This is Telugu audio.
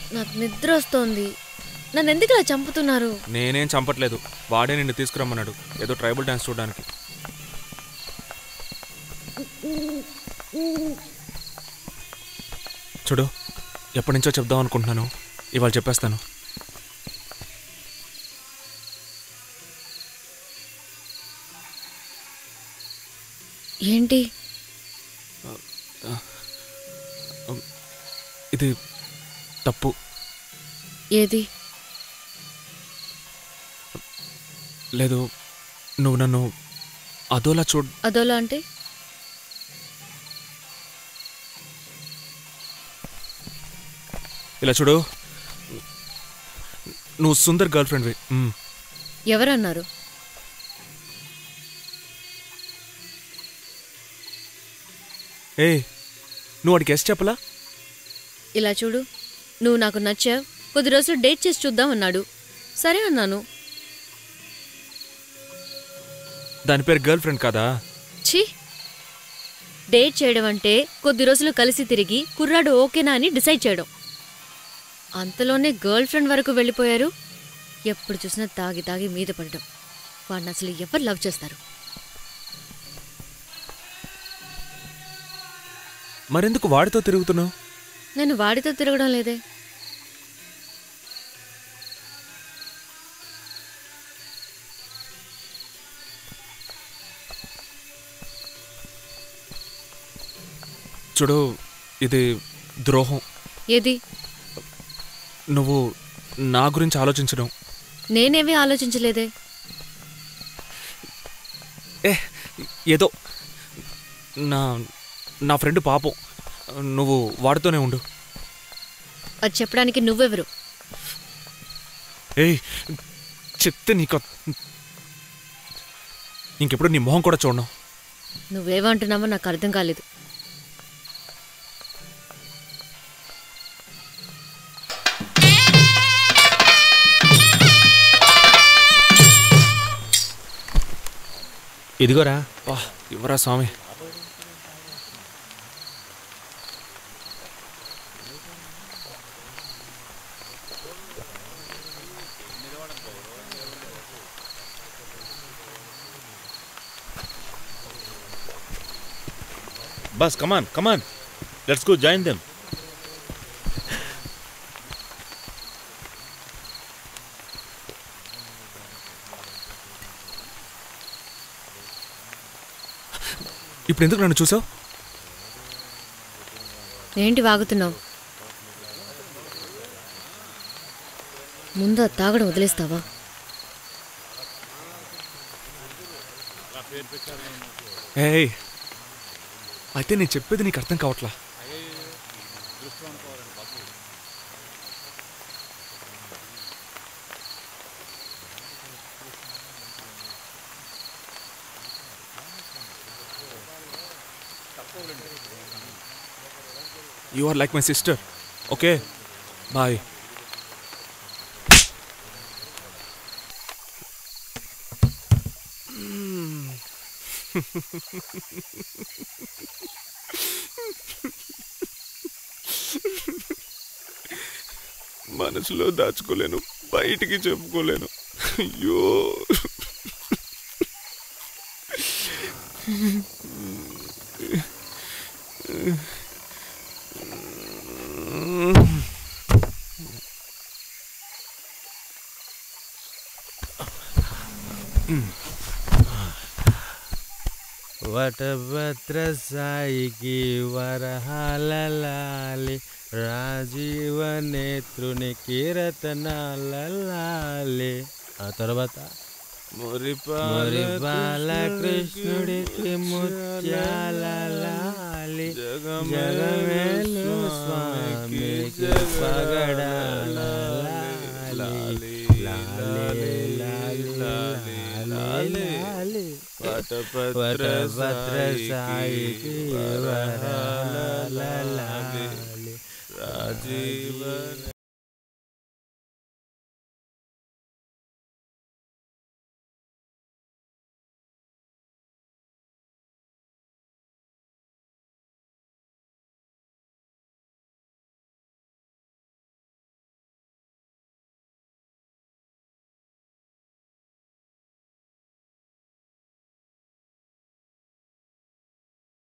నాకు నిద్ర వస్తోంది. నన్ను ఎందుకు ఇలా చంపుతున్నారు? నేనేం చంపట్లేదు, వాడే నిన్ను తీసుకురమ్మన్నాడు ఏదో ట్రైబల్ డాన్స్ చూడడానికి. చూడు, ఎప్పటి నుంచో చెప్దాం అనుకుంటున్నాను, ఇవాళ చెప్పేస్తాను. ఏంటి? ఇది తప్పు. ఏది? లేదు, నువ్వు నన్ను అదోలా అదోలా అంటే? ఇలా చూడు, నువ్వు సుందర్ గర్ల్ ఫ్రెండ్వి. ఎవరన్నారు? ఏ, నువ్వు వాడికి ఎస్ చెప్పలా? ఇలా చూడు, నువ్వు నాకు నచ్చావు, కొద్ది రోజులు డేట్ చేసి చూద్దాం అన్నాడు. సరే అన్నాను. దాని పేరు గర్ల్ ఫ్రెండ్ కాదా? ఛీ, డేట్ చేయడం అంటే కొద్ది రోజులు కలిసి తిరిగి కుర్రాడు ఓకేనా అని డిసైడ్ చేయడం. అంతలోనే గర్ల్ ఫ్రెండ్ వరకు వెళ్ళిపోయారు. ఎప్పుడు చూసినా తాగి తాగి మీద పడడం. వాడిని అసలు ఎవరు లవ్ చేస్తారు? మరెందుకు వాడితో తిరుగుతున్నావు? నేను వాడితో తిరగడం లేదే. చూడు, ఇది ద్రోహం. ఏది? నువ్వు నా గురించి ఆలోచించడం. నేనేమీ ఆలోచించలేదే. ఏదో నా నా ఫ్రెండ్ పాపం, నువ్వు వాడితోనే ఉండు. అది చెప్పడానికి నువ్వెవరు? ఏయ్, చెప్తే నీకు ఇంకెప్పుడు నీ మొహం కూడా చూడను. నువ్వేమంటున్నావో నాకు అర్థం కాలేదు. ఇదిగోరా. ఇవ్వరా స్వామి. Boss, come on. Let's go join them. ఇప్పుడు ఎందుకు నన్ను చూసావు? ఏంటి వాగుతున్నావు? ముందు తాగడం వదిలేస్తావా? ఏయ్, అయితే నేను చెప్పేది నీకు అర్థం కావట్లా. You are like my sister. Okay? Bye. మనసులో దాచుకోలేను, బయటికి చెప్పుకోలేను. అయ్యో, వటభద్ర సాయికి వరహాలలాలి, రాజీవ నేత్రునికి రతనాలలాలి. ఆ తర్వాత మురిపాల కృష్ణుడికి ముత్యాలలాలి, జగమేలు స్వామికి పగడాలలాలి, లాలి లాలి లాలి. వటభద్ర సాయికి వరహాలలాలి, రాజీవ